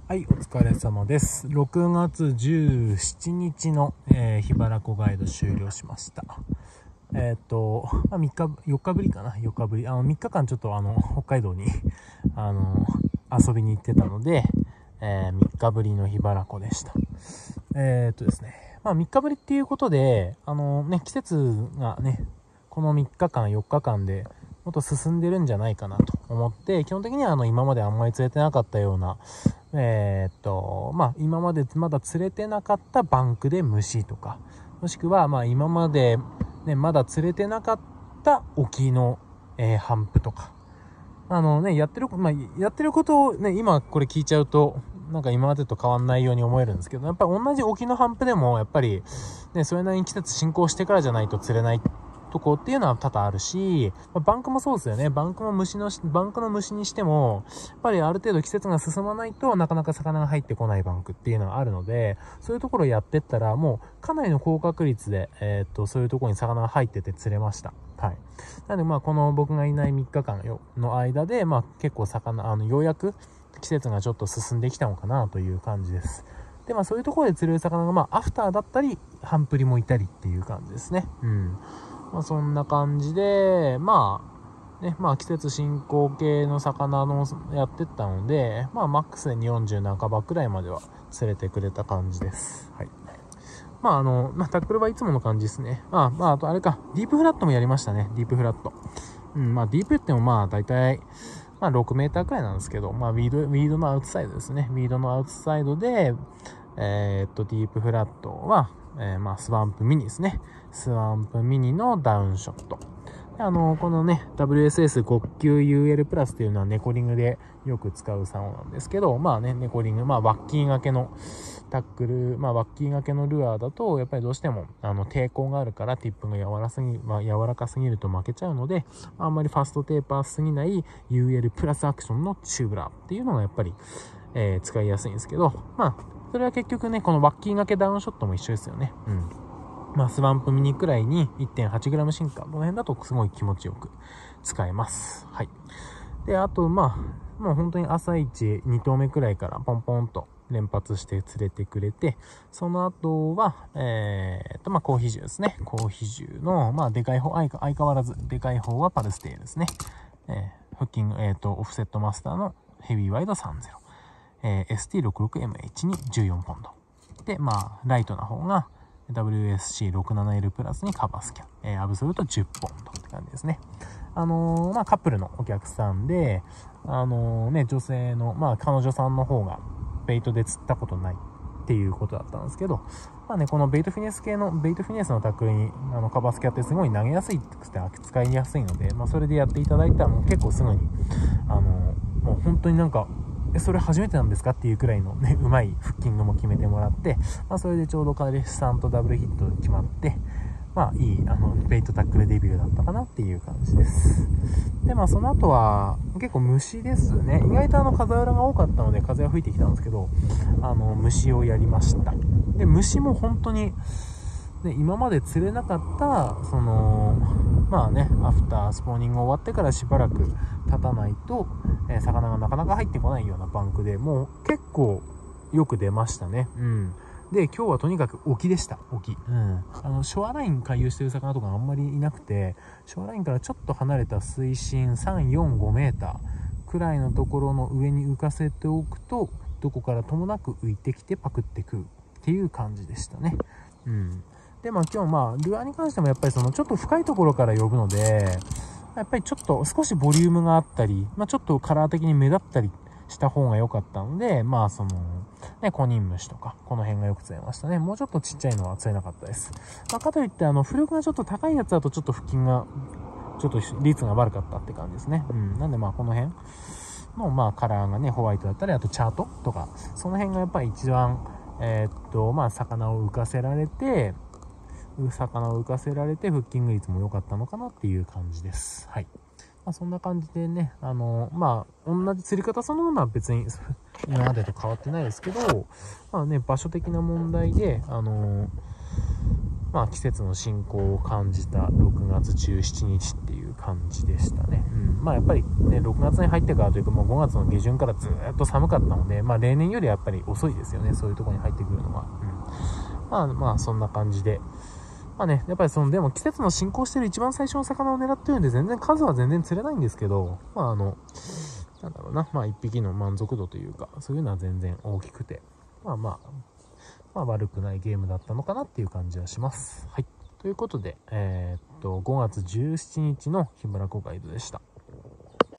はい、お疲れ様です。6月17日の、桧原湖ガイド終了しました。3日、4日ぶりかな ?4 日ぶり。3日間ちょっと北海道に、遊びに行ってたので、3日ぶりの桧原湖でした。ですね。3日ぶりっていうことで、季節がね、この3日間、4日間で、もっと進んでるんじゃないかなと思って、基本的には今まであんまり釣れてなかったような、今までまだ釣れてなかったバンクで虫とか、もしくは今までね、まだ釣れてなかった沖の、ハンプとか、やってることをね、今これ聞いちゃうと、なんか今までと変わんないように思えるんですけど、やっぱり同じ沖のハンプでも、やっぱり、ね、それなりに季節進行してからじゃないと釣れないとこっていうのは多々あるし、バンクもそうですよね。バンクの虫にしても、やっぱりある程度季節が進まないとなかなか魚が入ってこないバンクっていうのはあるので、そういうところをやってったら、もうかなりの高確率で、そういうところに魚が入ってて釣れました。はい。なのでこの僕がいない3日間の間で、結構ようやく季節がちょっと進んできたのかなという感じです。で、そういうところで釣れる魚が、アフターだったり、ハンプリもいたりっていう感じですね。うん。そんな感じで、季節進行形の魚のやってったので、マックスで40半ばくらいまでは釣れてくれた感じです。はい。タックルはいつもの感じですね。あとあれか、ディープフラットもやりましたね、ディープフラット。ディープっても大体、6メーターくらいなんですけど、ウィードのアウトサイドですね。ウィードのアウトサイドで、ディープフラットは、スワンプミニですね。スワンプミニのダウンショット。このね、WSS 極級 UL プラスっていうのはネコリングでよく使う竿なんですけど、ネコリング、ワッキー掛けのタックル、ワッキー掛けのルアーだと、やっぱりどうしても、抵抗があるから、ティップが柔らかすぎると負けちゃうので、あんまりファストテーパーすぎない UL プラスアクションのチューブラーっていうのがやっぱり、使いやすいんですけど、それは結局ね、このワッキー掛けダウンショットも一緒ですよね。うん。スワンプミニくらいに 1.8g シンカー。この辺だとすごい気持ちよく使えます。はい。で、あと、もう本当に朝一2投目くらいからポンポンと連発して釣れてくれて、その後は、コーヒー銃ですね。コーヒー銃の、でかい方、相変わらず、でかい方はパルステールですね。フッキング、オフセットマスターのヘビーワイド30。ST66MH に14ポンド。で、ライトな方が、WSC67L プラスにカバースキャン。アブソルト10ポンドって感じですね。カップルのお客さんで、女性の、彼女さんの方が、ベイトで釣ったことないっていうことだったんですけど、このベイトフィネスのタックルに、カバースキャンってすごい投げやすいくて使いやすいので、それでやっていただいたらもう結構すぐに、もう本当になんか、それ初めてなんですかっていうくらいのね、うまいフッキングも決めてもらって、それでちょうど彼氏さんとダブルヒット決まって、いい、ベイトタックルデビューだったかなっていう感じです。で、その後は、結構虫ですね。意外と風裏が多かったので、風が吹いてきたんですけど、虫をやりました。で、虫も本当に、で今まで釣れなかった、アフタースポーニング終わってからしばらく経たないと、魚がなかなか入ってこないようなバンクで、もう結構よく出ましたね。うん。で、今日はとにかく沖でした。沖。うん。ショアライン回遊してる魚とかあんまりいなくて、ショアラインからちょっと離れた水深3、4、5メーターくらいのところの上に浮かせておくと、どこからともなく浮いてきてパクって食うっていう感じでしたね。うん。で、今日ルアーに関してもやっぱりちょっと深いところから呼ぶので、やっぱりちょっと少しボリュームがあったり、ちょっとカラー的に目立ったりした方が良かったので、コニンムシとか、この辺がよく釣れましたね。もうちょっとちっちゃいのは釣れなかったです。かといって、浮力がちょっと高いやつだとちょっと腹筋が、ちょっと率が悪かったって感じですね。うん。なんでこの辺の、カラーがね、ホワイトだったり、あとチャートとか、その辺がやっぱり一番、魚を浮かせられて、フッキング率も良かったのかなっていう感じです。はい。そんな感じでね、同じ釣り方そのものは別に今までと変わってないですけど、場所的な問題で、 まあ季節の進行を感じた6月17日っていう感じでしたね。まあやっぱりね、6月に入ってからというかもう5月の下旬からずっと寒かったので、まあ例年よりやっぱり遅いですよね、そういうところに入ってくるのは。まあそんな感じで。まあね、やっぱりでも季節の進行してる一番最初の魚を狙ってるんで数は全然釣れないんですけど、まあなんだろうな、まあ一匹の満足度というか、そういうのは全然大きくて、まあ悪くないゲームだったのかなっていう感じはします。はい。ということで、5月17日の桧原湖ガイドでした。